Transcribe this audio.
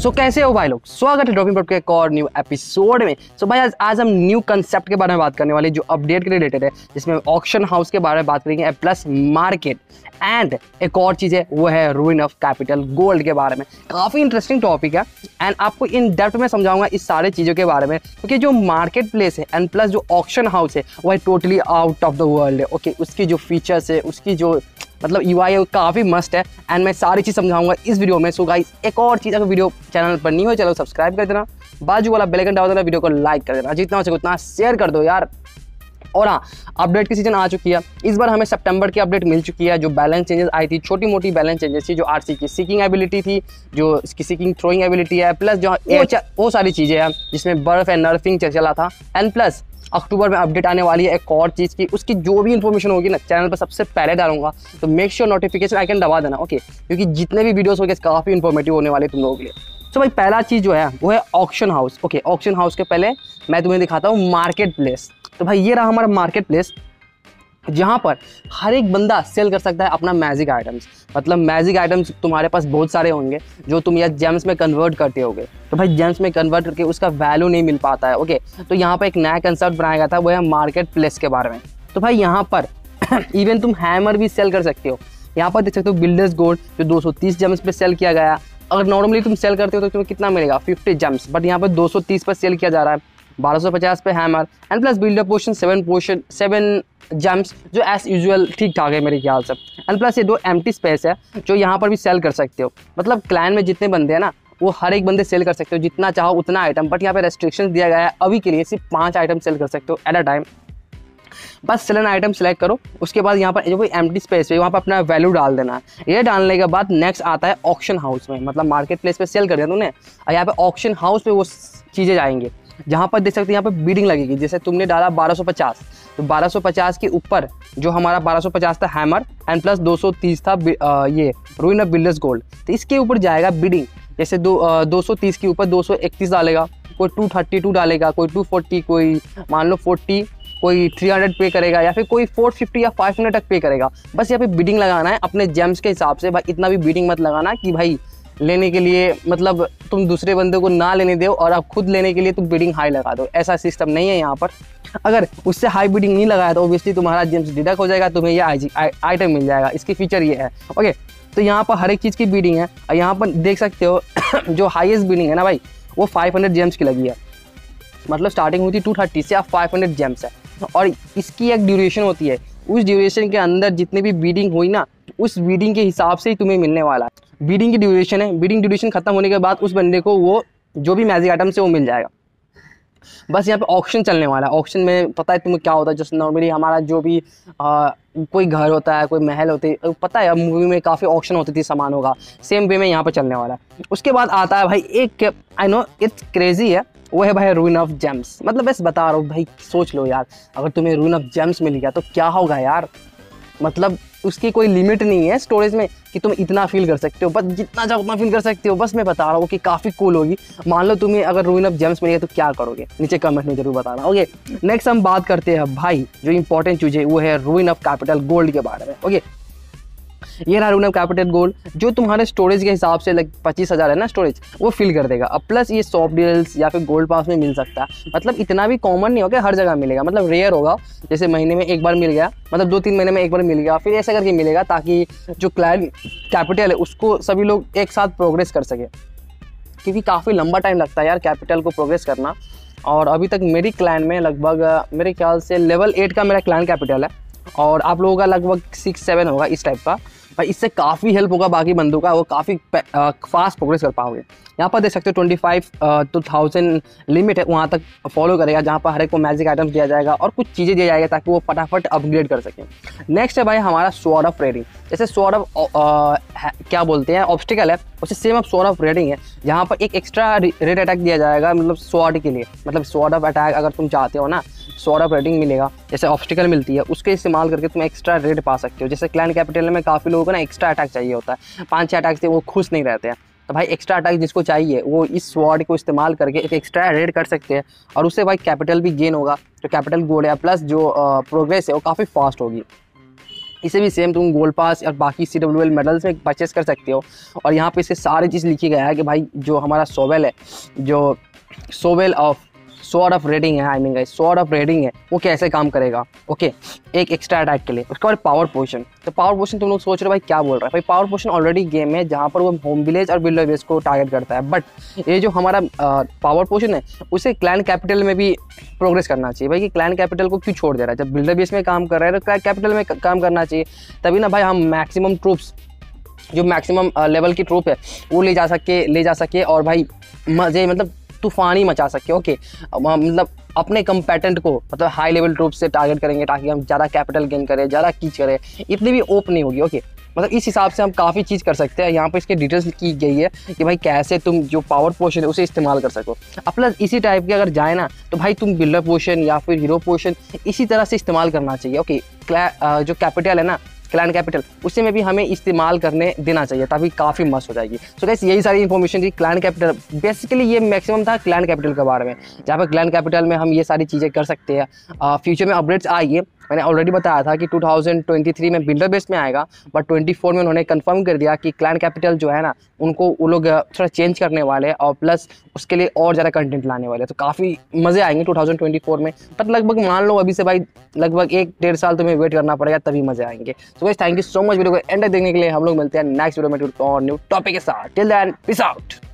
सो कैसे हो भाई लोग, स्वागत है ड्रॉपिंग के एक और न्यू एपिसोड में। सो भाई आज हम न्यू कंसेप्ट के बारे में बात करने वाले जो अपडेट के रिलेटेड है, जिसमें ऑक्शन हाउस के बारे में बात करेंगे प्लस मार्केट एंड एक और चीज़ है वो है रूइन ऑफ कैपिटल गोल्ड के बारे में। काफ़ी इंटरेस्टिंग टॉपिक है एंड आपको इन डेप्थ में समझाऊंगा इस सारे चीज़ों के बारे में, क्योंकि जो मार्केट प्लेस है एंड प्लस जो ऑक्शन हाउस है वो है totally out of the world है। ओके, उसकी जो फीचर्स है, उसकी जो मतलब UI है वो काफ़ी मस्त है एंड मैं सारी चीज़ समझाऊंगा इस वीडियो में। सो गाइस, एक और चीज़, अगर वीडियो चैनल पर नहीं हो चलो सब्सक्राइब कर देना, बाजू वाला बेल आइकन दबा देना, वीडियो को लाइक कर देना, जितना हो सके उतना शेयर कर दो यार। और हाँ, अपडेट की सीजन आ चुकी है। इस बार हमें सितंबर की अपडेट मिल चुकी है। जो बैलेंस चेंजेस आई थी, छोटी मोटी बैलेंस चेंजेस थी, जो RC की सीकिंग एबिलिटी थी, जो इसकी सीकिंग थ्रोइंग एबिलिटी है, प्लस जो वो सारी चीज़ें हैं जिसमें बर्फ एंड नर्फिंग चला था। एंड प्लस अक्टूबर में अपडेट आने वाली है एक और चीज़ की, उसकी जो भी इन्फॉर्मेशन होगी ना चैनल पर सबसे पहले डालूंगा, तो मेक श्योर नोटिफिकेशन आइकन दबा देना। ओके, क्योंकि जितने भी वीडियोस होंगे काफ़ी इन्फॉर्मेटिव होने वाले तुम लोगों के लिए। तो भाई पहला चीज़ जो है वो है auction house. Okay, auction house के पहले मैं तुम्हें दिखाता हूँ मार्केट प्लेस। तो भाई ये रहा हमारा मार्केट प्लेस, जहाँ पर हर एक बंदा सेल कर सकता है अपना मैजिक आइटम्स। मतलब मैजिक आइटम्स तुम्हारे पास बहुत सारे होंगे जो तुम या जेम्स में कन्वर्ट करते होगे, तो भाई जेम्स में कन्वर्ट करके उसका वैल्यू नहीं मिल पाता है। ओके, तो यहाँ पर एक नया कंसेप्ट बनाया गया था, वो है मार्केट प्लेस के बारे में। तो भाई यहाँ पर इवन तुम हैमर भी सेल कर सकते हो। यहाँ पर देख सकते हो बिल्डर्स गोल्ड जो 230 जेम्स पे सेल किया गया। अगर नॉर्मली तुम सेल करते हो तो तुम्हें कितना मिलेगा, 50 जेम्स, बट यहाँ पर 230 पर सेल किया जा रहा है। 1250 पे hammer and plus builder portion 7 gems, जो एज यूजुअल ठीक ठाक है मेरे ख्याल से। एंड प्लस ये 2 एम्प्टी स्पेस है जो यहाँ पर भी सेल कर सकते हो। मतलब क्लैन में जितने बंदे हैं ना, वो हर एक बंदे सेल कर सकते हो, जितना चाहो उतना आइटम। बट यहाँ पे रेस्ट्रिक्शन दिया गया है, अभी के लिए सिर्फ 5 आइटम सेल कर सकते हो एट अ टाइम। बस सेलन आइटम सेलेक्ट करो, उसके बाद यहाँ पर जो कोई एम्प्टी स्पेस है वहाँ पर अपना वैल्यू डाल देना है। ये डालने के बाद नेक्स्ट आता है ऑक्शन हाउस में। मतलब मार्केट प्लेस पे सेल कर दिया तुमने, और यहाँ पे ऑक्शन हाउस पे वो चीज़ें जाएंगे, जहाँ पर देख सकते हो यहाँ पे बीडिंग लगेगी। जैसे तुमने डाला 1250, तो 1250 के ऊपर जो हमारा 1250 था हैमर एंड प्लस 230 था ये रूइन ऑफ बिल्डर्स गोल्ड, तो इसके ऊपर जाएगा बीडिंग। जैसे 230 के ऊपर 231 डालेगा, कोई 232 डालेगा, कोई 240, कोई मान लो 40, कोई 300 पे करेगा, या फिर कोई 450 या 500 तक पे करेगा। बस यहाँ पे बीडिंग लगाना है अपने जेम्स के हिसाब से। भाई इतना भी बीडिंग मत लगाना कि भाई लेने के लिए मतलब तुम दूसरे बंदे को ना लेने दो और आप खुद लेने के लिए तुम बीडिंग हाई लगा दो। ऐसा सिस्टम नहीं है यहाँ पर। अगर उससे हाई बीडिंग नहीं लगाया तो ऑब्वियसली तुम्हारा जेम्स डिडक्ट हो जाएगा, तुम्हें ये आइटम मिल जाएगा। इसकी फीचर ये है। ओके, तो यहाँ पर हर एक चीज़ की बीडिंग है। और यहाँ पर देख सकते हो जो हाईएस्ट बीडिंग है ना भाई, वो 500 जेम्स की लगी है। मतलब स्टार्टिंग हुई थी 230 से, अब 500 जेम्स है। और इसकी एक ड्यूरेशन होती है, उस ड्यूरेशन के अंदर जितनी भी बीडिंग हुई ना, उस बीडिंग के हिसाब से ही तुम्हें मिलने वाला है। बीडिंग की ड्यूरेशन है, बीडिंग ड्यूरेशन खत्म होने के बाद उस बंदे को वो जो भी मैजिक आइटम से वो मिल जाएगा। बस यहाँ पे ऑक्शन चलने वाला है। ऑक्शन में पता है तुम्हें क्या होता है, जैसे नॉर्मली हमारा जो भी कोई घर होता है, कोई महल होते है, पता है मूवी में काफ़ी ऑक्शन होती थी सामानों का, सेम वे में यहाँ पर चलने वाला है। उसके बाद आता है भाई एक, आई नो इट्स क्रेजी है, वो है भाई रूइन ऑफ जेम्स। मतलब बस बता रहा हूँ भाई, सोच लो यार, अगर तुम्हें रूइन ऑफ जेम्स मिल गया तो क्या होगा यार। मतलब उसकी कोई लिमिट नहीं है स्टोरेज में कि तुम इतना फील कर सकते हो, बस जितना चाहो उतना फील कर सकते हो। बस मैं बता रहा हूँ कि काफ़ी कूल होगी। मान लो तुम्हें अगर रूइन ऑफ जेम्स मिल गया तो क्या करोगे, नीचे कमेंट में जरूर बताना। ओके, नेक्स्ट हम बात करते हैं भाई जो इंपॉर्टेंट चीज़ है वो है रूइन ऑफ कैपिटल गोल्ड के बारे में। ओके, ये रहा रूइन ऑफ कैपिटल गोल्ड, जो तुम्हारे स्टोरेज के हिसाब से 25,000 है ना स्टोरेज, वो फिल कर देगा। अब प्लस ये सॉफ्ट डील्स या फिर गोल्ड पास में मिल सकता है। मतलब इतना भी कॉमन नहीं होगा, हर जगह मिलेगा, मतलब रेयर होगा। जैसे महीने में एक बार मिल गया, मतलब 2-3 महीने में एक बार मिल गया, फिर ऐसा करके मिलेगा, ताकि जो क्लाइंट कैपिटल है उसको सभी लोग एक साथ प्रोग्रेस कर सके। क्योंकि काफ़ी लंबा टाइम लगता है यार कैपिटल को प्रोग्रेस करना। और अभी तक मेरी क्लाइंट में लगभग मेरे ख्याल से लेवल 8 का मेरा क्लाइंट कैपिटल है, और आप लोगों का लगभग 6-7 होगा इस टाइप का। भाई इससे काफ़ी हेल्प होगा बाकी बंदों का, वो काफ़ी फास्ट प्रोग्रेस कर पाओगे। यहाँ पर देख सकते हो 25 to 1000 लिमिट है, वहाँ तक फॉलो करेगा, जहाँ पर हर एक को मैजिक आइटम्स दिया जाएगा और कुछ चीज़ें दिया जाएगा ताकि वो फटाफट अपग्रेड कर सकें। नेक्स्ट है भाई हमारा स्वॉर्ड ऑफ रेडिंग। जैसे स्वॉर्ड ऑफ क्या बोलते हैं ऑब्स्टिकल है, उससे सेम अब स्वॉर्ड ऑफ रेडिंग है, जहाँ पर एक एक्स्ट्रा रेड अटैक दिया जाएगा, मतलब स्वॉर्ड के लिए। मतलब स्वॉर्ड ऑफ अटैक अगर तुम चाहते हो ना, स्वॉर्ड ऑफ रेडिंग मिलेगा, जैसे ऑब्स्टिकल मिलती है, उसके इस्तेमाल करके तुम एक्स्ट्रा रेड पा सकते हो। जैसे क्लैन कैपिटल में काफ़ी लोगों को ना एक्स्ट्रा अटैक चाहिए होता है, 5-6 अटैक से वो खुश नहीं रहते हैं। तो भाई एक्स्ट्रा अटैक जिसको चाहिए वो इस स्वॉर्ड को इस्तेमाल करके एक एक्स्ट्रा रेड कर सकते हैं, और उससे भाई कैपिटल भी गेन होगा, तो कैपिटल गोल्ड है प्लस जो प्रोग्रेस है वो काफ़ी फास्ट होगी। इसे भी सेम तुम गोल्ड पास और बाकी CWL मेडल्स में परचेस कर सकते हो। और यहाँ पे इसके सारी चीज़ लिखी गया है कि भाई जो हमारा सोवेल है, जो सोवेल ऑफ स्वॉर्ड ऑफ रेडिंग है, I mean guys sword of raiding है, वो कैसे काम करेगा। ओके, एक एक्स्ट्रा अटैक के लिए। उसके बाद पावर पोशन। तो पावर पोशन तुम लोग सोच रहे हो भाई क्या बोल रहा है भाई, पावर पोशन ऑलरेडी गेम है जहाँ पर वो होम विलेज और बिल्डर बेस को टारगेट करता है, बट ये जो हमारा पावर पोशन है उसे क्लैन कैपिटल में भी प्रोग्रेस करना चाहिए भाई, कि क्लैन कैपिटल को क्यों छोड़ दे रहा है। जब बिल्डर बेस में काम कर रहा है तो क्लैन कैपिटल में काम करना चाहिए, तभी ना भाई हम मैक्सिमम ट्रूप्स, जो मैक्सिमम लेवल की ट्रूप है वो ले जा सके और भाई मजे मतलब तूफान ही मचा सके। ओके, मतलब अपने कंपेटेंट को मतलब हाई लेवल ट्रूप से टारगेट करेंगे ताकि हम ज़्यादा कैपिटल गेन करें, ज़्यादा कीच करें, इतनी भी ओप नहीं होगी। ओके, मतलब इस हिसाब से हम काफ़ी चीज़ कर सकते हैं। यहाँ पे इसके डिटेल्स की गई है कि भाई कैसे तुम जो पावर पोशन है उसे इस्तेमाल कर सको। अब प्लस इसी टाइप के अगर जाए ना तो भाई तुम बिल्डर पोशन या फिर हीरो पोशन इसी तरह से इस्तेमाल करना चाहिए। ओके, जो कैपिटल है ना क्लैन कैपिटल, उसे में भी हमें इस्तेमाल करने देना चाहिए, तभी काफ़ी मस्त हो जाएगी। सो गाइस यही सारी इन्फॉर्मेशन थी क्लैन कैपिटल। बेसिकली ये मैक्सिमम था क्लैन कैपिटल के बारे में, जहाँ पर क्लैन कैपिटल में हम ये सारी चीज़ें कर सकते हैं। फ्यूचर में अपडेट्स आएगी, मैंने ऑलरेडी बताया था कि 2023 में बिल्डर बेस में आएगा, बट 24 में उन्होंने कंफर्म कर दिया कि क्लैन कैपिटल जो है ना उनको वो लोग थोड़ा चेंज करने वाले हैं और प्लस उसके लिए और ज़्यादा कंटेंट लाने वाले हैं। तो काफ़ी मज़े आएंगे 2024 में, पर लगभग मान लो अभी से भाई लगभग 1-1.5 साल तुम्हें वेट करना पड़ेगा तभी मज़े आएंगे। So guys thank you so much video को एंड तक देखने के लिए। हम लोग मिलते हैं नेक्स्ट वीडियो में और न्यू टॉपिक के साथ। Till then peace out.